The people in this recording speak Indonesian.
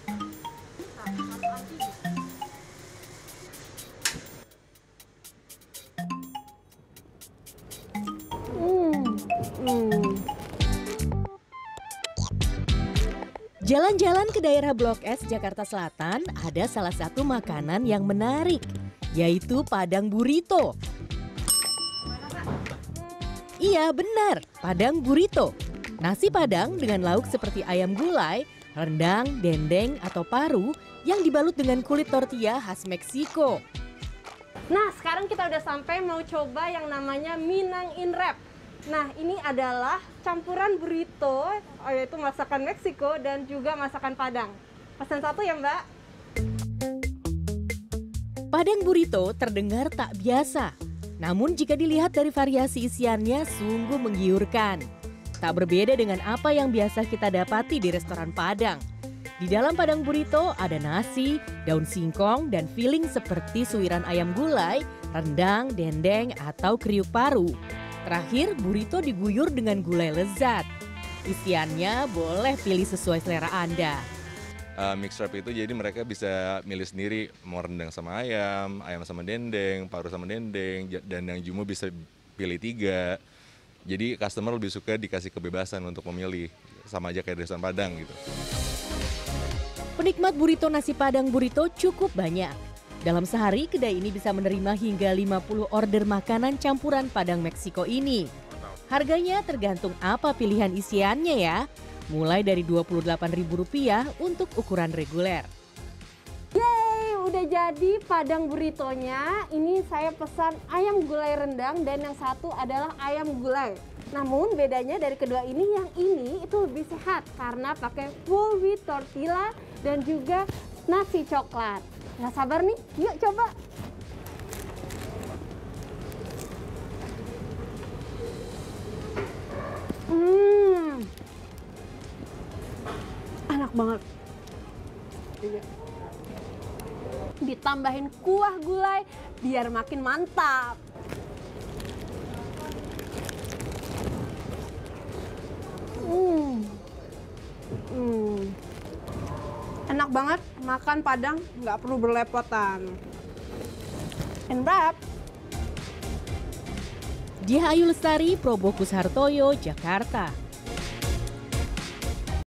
Jalan-jalan ke daerah Blok S Jakarta Selatan ada salah satu makanan yang menarik, yaitu Padang Burito. Iya benar, Padang Burito. Nasi Padang dengan lauk seperti ayam gulai, rendang, dendeng, atau paru yang dibalut dengan kulit tortilla khas Meksiko. Nah, sekarang kita udah sampai mau coba yang namanya Minang in Wrap. Nah, ini adalah campuran burrito, yaitu masakan Meksiko dan juga masakan Padang. Pesan satu ya, Mbak. Padang Burito terdengar tak biasa. Namun jika dilihat dari variasi isiannya sungguh menggiurkan. Tak berbeda dengan apa yang biasa kita dapati di restoran Padang. Di dalam Padang Burito ada nasi, daun singkong, dan filling seperti suiran ayam gulai, rendang, dendeng, atau kriuk paru. Terakhir, burrito diguyur dengan gulai lezat. Isiannya boleh pilih sesuai selera Anda. Mix wrap itu jadi mereka bisa milih sendiri mau rendang sama ayam, ayam sama dendeng, paru sama dendeng, dan yang jumbo bisa pilih 3. Jadi customer lebih suka dikasih kebebasan untuk memilih, sama aja kayak di restoran Padang gitu. Penikmat burrito nasi Padang Burito cukup banyak. Dalam sehari, kedai ini bisa menerima hingga 50 order makanan campuran Padang Meksiko ini. Harganya tergantung apa pilihan isiannya ya. Mulai dari Rp28.000 untuk ukuran reguler. Yeay, udah jadi Padang Burritonya. Ini saya pesan ayam gulai rendang dan yang satu adalah ayam gulai. Namun bedanya dari kedua ini, yang ini itu lebih sehat karena pakai full wheat tortilla dan juga nasi coklat. Nggak sabar nih, yuk coba. Enak banget. Ditambahin kuah gulai biar makin mantap. Enak banget, makan Padang nggak perlu berlepotan. And wrap. Diah Ayu Lestari, Probokus Hartoyo, Jakarta.